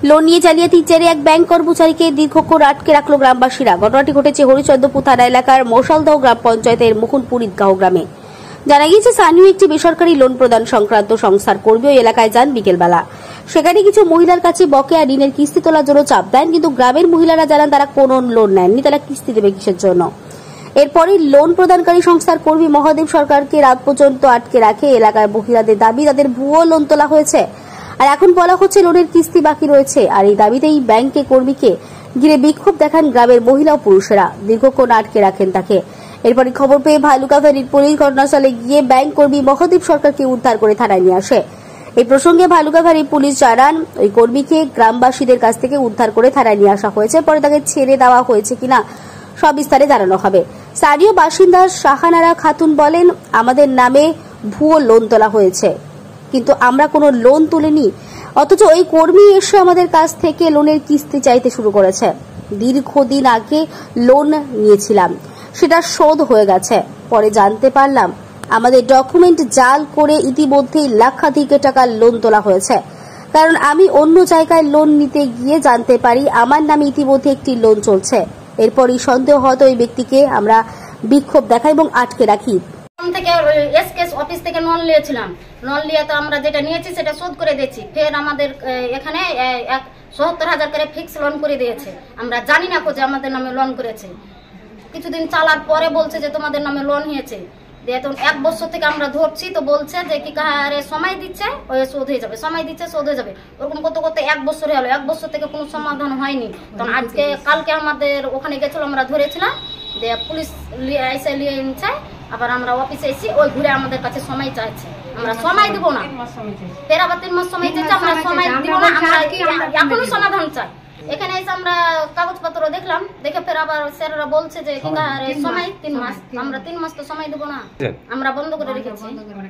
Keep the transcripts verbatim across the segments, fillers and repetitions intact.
Loan নিয়ে জালিয়াতির জেরে এক ব্যাংক কর্মচারীকে দীর্ঘক্ষণ আটকে রাখল গ্রামবাসীরা। ঘটনাটি ঘটেছে হরিচন্দ্রপুর থানা এলাকার মশালদহ গ্রাম পঞ্চায়েতের মুকুনপুর ঈদগাহ গ্রামে। জানা গিয়েছে, স্থানীয় একটি বেসরকারি লোন প্রদান সংক্রান্ত সংস্থার কর্মী ওই এলাকায় যান বিকেলবেলা। সেখানে কিছু মহিলার কাছে বকেয়া ঋণের কিস্তি তোলার জন্য চাপ দেন, কিন্তু গ্রামের মহিলারা জানান তারা কোনো লোন নেননি, তারা কিস্তি দেবে কিসের জন্য। এরপরই লোন প্রদানকারী সংস্থার কর্মী মহাদেব সরকারকে রাত পর্যন্ত আটকে রাখে। এলাকার মহিলাদের দাবি তাদের ভুয়ো লোন তোলা হয়েছে, আর এখন বলা হচ্ছে লোনের কিস্তি বাকি রয়েছে। আর এই দাবিতেই ব্যাংকে কর্মীকে ঘিরে বিক্ষোভ দেখান গ্রামের মহিলা ও পুরুষেরা, দীর্ঘক্ষণ আটকে রাখেন তাকে। এরপরই খবর পেয়ে ভালুকা ভ্যালির পুলিশ ঘটনাস্থলে গিয়ে ব্যাংক কর্মী মহাদেব সরকারকে উদ্ধার করে থানায় নিয়ে আসে। এই প্রসঙ্গে ভালুকা ভ্যালির পুলিশ জানান, ওই কর্মীকে গ্রামবাসীদের কাছ থেকে উদ্ধার করে থানায় নিয়ে আসা হয়েছে, পরে তাকে ছেড়ে দেওয়া হয়েছে কিনা সব বিস্তারে জানানো হবে। স্থানীয় বাসিন্দা শাহানারা খাতুন বলেন, আমাদের নামে ভুয়ো লোন তোলা হয়েছে, কিন্তু আমরা কোনো লোন তুলিনি, অথচ ওই কর্মী এসে আমাদের কাছ থেকে লোনের কিস্তি চাইতে শুরু করেছে। দীর্ঘদিন আগে লোন নিয়েছিলাম, সেটা শোধ হয়ে গেছে। পরে জানতে পারলাম আমাদের ডকুমেন্ট জাল করে ইতিমধ্যেই লাখাধিক টাকার লোন তোলা হয়েছে। কারণ আমি অন্য জায়গায় লোন নিতে গিয়ে জানতে পারি আমার নামে ইতিমধ্যে একটি লোন চলছে। এরপরই সন্দেহ হয়তো ওই ব্যক্তিকে আমরা বিক্ষোভ দেখাই এবং আটকে রাখি। থেকে এসকেএস অফিস থেকে লোন নিয়েছিলাম, লোন নিয়ে তো আমরা যেটা নিয়েছি সেটা শোধ করে দিয়েছি। ফের আমাদের এখানে এক সত্তর হাজার করে ফিক্স লোন করে দিয়েছে। আমরা জানি না যে আমাদের নামে লোন করেছে। কিছুদিন চালার পরে বলছে যে তোমাদের নামে লোন হয়েছে। এখন এক বছর থেকে আমরা ধরছি, তো বলছে যে কি কাহারে সময় দিচ্ছে, ওই শোধ হয়ে যাবে, সময় দিচ্ছে শোধ হয়ে যাবে। ওরকম করতে করতে এক বছর হলো, এক বছর থেকে কোনো সমাধান হয়নি। তখন আজকে কালকে আমাদের ওখানে গেছিল, আমরা ধরেছিলাম, দিয়ে পুলিশ এসে নিয়ে নিচ্ছে। আবার আমরা অফিসে এসেছি, ওই ঘুরে আমাদের কাছে সময় চাইছে, আমরা সময় দিব না। ফের আবার তিন মাস সময় চাইছে, আমরা সময় দিব না, আমরা এখনো সমাধান চাই। এখানে এসে আমরা কাগজপত্র দেখলাম, দেখে ফের আবার স্যাররা বলছে যে কি সময় তিন মাস। আমরা তিন মাস তো সময় দেবো না, আমরা বন্ধ করে রেখেছি।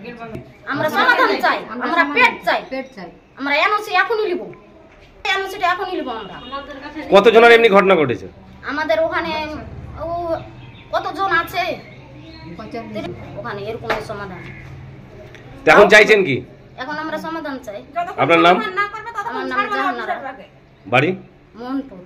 আমরা সমাধান চাই, আমরা পেট চাই, আমরা এনওসি এখনই নিব, এনওসিটা এখনই নিব। আমরা কতজনের এমনি ঘটনা ঘটেছে আমাদের ওখানে? কতজন আছে ওখানে এরকম সমাধান? এখন চাইছেন কি? এখন আমরা সমাধান চাই। আপনার নাম? আমার নাম জাহানারা, বাড়ি মোহনপুর।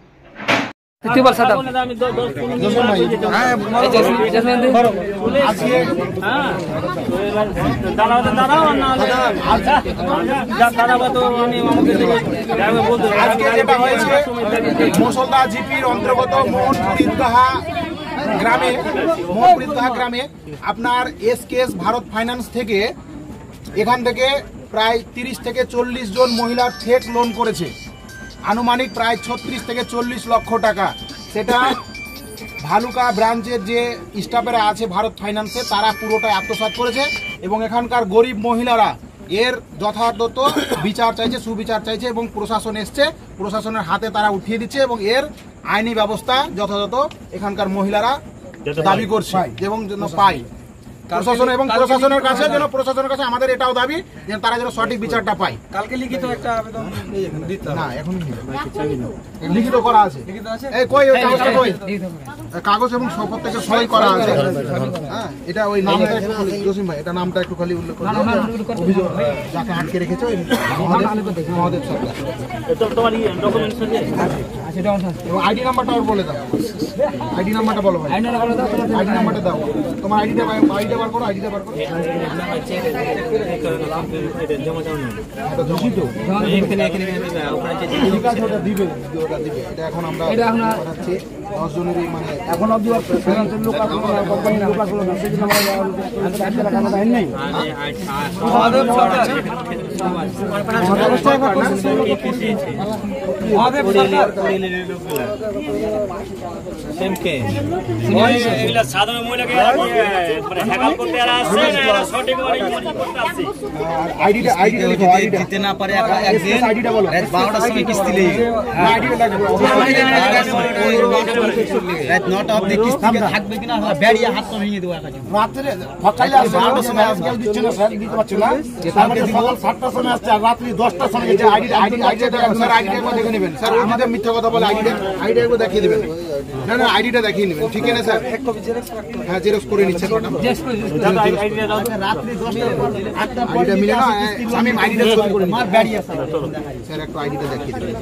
মশলদহ জিপির অন্তর্গত মোহনপুর ঈদগাহ গ্রামে মোহনপুর ঈদগাহ গ্রামে আপনার এসকেএস ভারত ফাইন্যান্স থেকে এখান থেকে প্রায় তিরিশ থেকে চল্লিশ জন মহিলা ফেক লোন করেছে, আনুমানিক প্রায় ছত্রিশ থেকে চল্লিশ লক্ষ টাকা। সেটা ভালুকা ব্রাঞ্চের যে স্টাফেরা আছে ভারত ফাইন্যান্সে, তারা পুরোটাই আত্মসাৎ করেছে এবং এখানকার গরিব মহিলারা এর যথাযথ বিচার চাইছে, সুবিচার চাইছে এবং প্রশাসন এসছে, প্রশাসনের হাতে তারা উঠিয়ে দিচ্ছে এবং এর আইনি ব্যবস্থা যথাযথ এখানকার মহিলারা দাবি করছে এবং যেন পায় প্রশাসন এবং প্রশাসনের কাছে যেন প্রশাসনের কাছে আমাদের এটাও দাবি যে তারা যেন সঠিক বিচারটা পায়। কালকে লিখিত একটা আবেদন না, এখন লিখিত করা আছে, এই কই ওই কাগজটা কই? কাগজ এবং প্রত্যেকের সই করা আছে। হ্যাঁ, এটা ওই নামটা একটু জসিম ভাই, এটা নামটা একটু খালি উল্লেখ করুন। অভিযোগ যাকে আটকে রেখেছে ওই মহাদেব সরকার। এটা তোমার ডকুমেন্টস আছে, সেটা আছে। আইডি নাম্বারটা ওর বলে দাও, আইডি নাম্বারটা বলো ভাই, আইডি নাম্বারটা দাও, তোমার আইডিটা আইডিটা বার করো, আইডিটা বার করো। জমা জমা এটা দোষিত এখানে এখানে ঠিক আছে, ওটা দিবে, ওটা দিবে। এটা এখন আমরা এটা আমরা করাচ্ছি দশ জনেরই, মানে এখন অবধি ফিনান্সের লোক আছে, কোম্পানির লোক আছে, সেই জন্য আমরা আজকে টাকা আমরা দেন নাই। আমাদের সরকার অবস্থা কথা আমাদের সরকার সেমকে এগুলা সাধারণ মহিলাকে মানে হ্যাকাল করতে আর আসছে না, এরা সঠিক করে করতে আসছে। আইডিটা আইডিটা লিখো, আইডিটা দিতে না পারে একদিন আইডিটা বলো, রাত বারোটার সময় কিস্তি নেই, আইডিটা লাগবে, রাত নটা অবধি কিস্তি থাকবে কিনা বেড়িয়ে হাত তো ভেঙে দেবো একাজ। রাত্রে সকালে আসবে বারোটার সময় আজকাল দিচ্ছে না স্যার, দিতে পারছে না, তারপরে সকাল সাতটার সময় আসছে আর রাত্রি দশটার সময় গেছে। আইডিটা আইডি আইডিটা স্যার আইডিটা দেখে নেবেন। নেবেন স্যার, ও যদি মিথ্যা কথা বলে আইডিটা আইডিটা একটু দেখিয়ে দেবেন। না না আইডিটা দেখিয়ে নেবেন, ঠিক আছে স্যার? হ্যাঁ জেরক্স করে নিচ্ছেন ম্যাডাম। আইডিটা মিলে না, আমি আইডিটা ছবি করে নিচ্ছি স্যার, একটু আইডিটা দেখিয়ে দেবেন।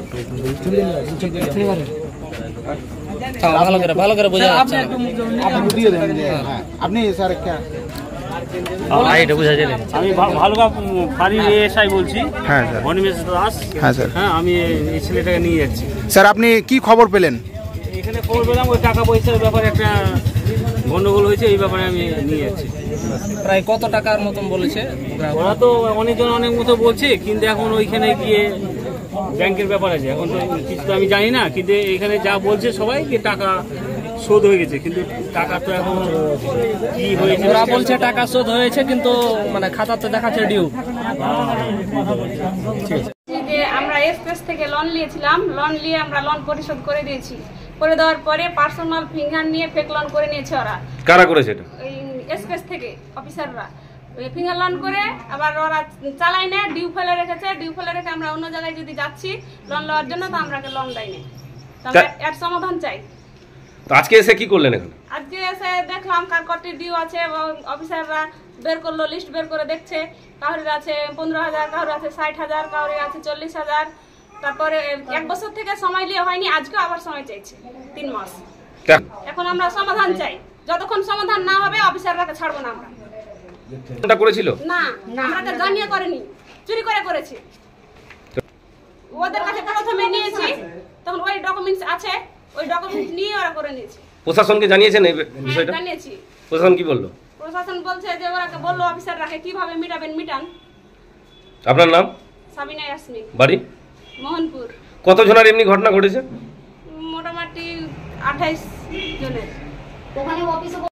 ভালো করে ভালো করে বোঝা যাচ্ছে না। আপনি দিয়ে দেন যে হ্যাঁ আপনি স্যার একটা এটা বোঝা যায় না। আমি ভালুকা ফাঁড়ির এসআই বলছি। হ্যাঁ স্যার। অনিমেষ দাস। হ্যাঁ স্যার। হ্যাঁ আমি এই ছেলেটাকে নিয়ে যাচ্ছি। স্যার আপনি কি খবর পেলেন? এখানে খবর পেলাম ওই টাকা পয়সার ব্যাপারে একটা গন্ডগোল হয়েছে, এই ব্যাপারে আমি নিয়ে যাচ্ছি। প্রায় কত টাকার মতন বলেছে? ওরা তো অনেকজন অনেক মতো বলছে, কিন্তু এখন ওইখানে গিয়ে ব্যাংকের ব্যাপার আছে, এখন তো কিছু তো আমি জানি না, কিন্তু এখানে যা বলছে সবাই যে টাকা শোধ হয়ে গেছে, কিন্তু টাকা তো এখন কি হয়েছে ওরা বলছে টাকা শোধ হয়েছে, কিন্তু মানে খাতাতে দেখাচ্ছে ডিউ। যে আমরা এসকেস থেকে লোন নিয়েছিলাম, লোন নিয়ে আমরা লোন পরিশোধ করে দিয়েছি। করে দেওয়ার পরে পার্সোনাল ফিঙ্গার নিয়ে ফেক লোন করে নিয়েছে ওরা। কারা করেছে এটা? ওই এসকেস থেকে অফিসাররা ফিঙ্গার লোন করে আবার ওরা চালাই না, ডিউ ফেলে রেখেছে। ডিউ ফেলে রেখে আমরা অন্য জায়গায় যদি যাচ্ছি লোন নেওয়ার জন্য, তো আমরা লোন দেয় না। তাহলে এর সমাধান চাই। তো আজকে এসে কি করলেন এখানে? আজকে এসে দেখলাম কার কটি ডিউ আছে, এবং অফিসাররা বের করলো, লিস্ট বের করে দেখছে। কারোর আছে পনেরো হাজার, কারোর আছে ষাট হাজার, কারোর আছে চল্লিশ হাজার। তারপরে এক বছর থেকে সময় নিয়ে হয়নি, আজকে আবার সময় চাইছে তিন মাস। এখন আমরা সমাধান চাই, যতক্ষণ সমাধান না হবে অফিসাররাকে ছাড়বো না আমরা। এটা করেছিল না, আমরা জানিয়ে করেনি, চুরি করে করেছি। ওদের কাছে প্রথমে নিয়েছি, তখন ওই ডকুমেন্টস আছে, ওই ডকুমেন্টস নিয়ে ওরা করে নিয়েছে। প্রশাসনকে জানিয়েছেন এই বিষয়টা? জানিয়েছি। প্রশাসন কি বললো? প্রশাসন বলছে যে ওরাকে বললো অফিসাররাকে কিভাবে মিটাবেন মিটান। আপনার নাম? সাবিনা ইয়াসমিন, বাড়ি মোহনপুর। কত জনের এমনি ঘটনা ঘটেছে? মোটামুটি আঠাইশ জনের। ওখানে অফিসে